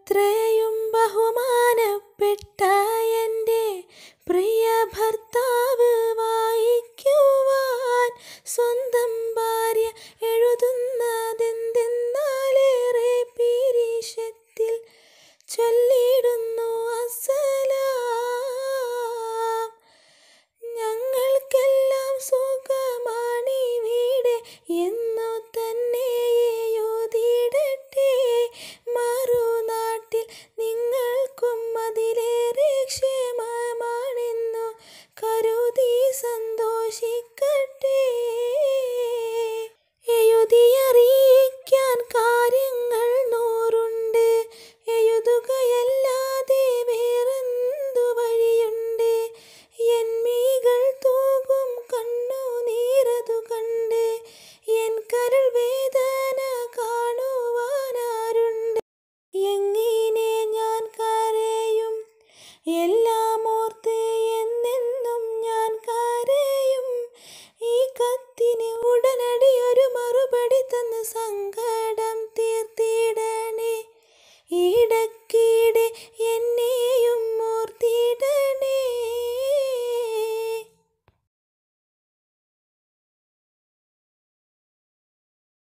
അത്രയും ബഹുമാനപ്പെട്ട എൻ്റെ പ്രിയ ഭർത്താവ് വായിക്കുവാൻ സ്വന്തം ഭാര്യ എഴുതുന്നതെന്തെന്നാലേറെ പീരീഷത്തിൽ ചൊല്ലിടുന്നു അസ്സലാം. ഞങ്ങൾക്കെല്ലാം സുഖമാണിവിടെ എന്നു തന്നെ എഴുതിയിടട്ടെ. മറുനാട്ടിൽ നിങ്ങൾക്കും അതിലേറെ ക്ഷേമമാണെന്നു കരുതി സന്തോഷിക്കട്ടെ.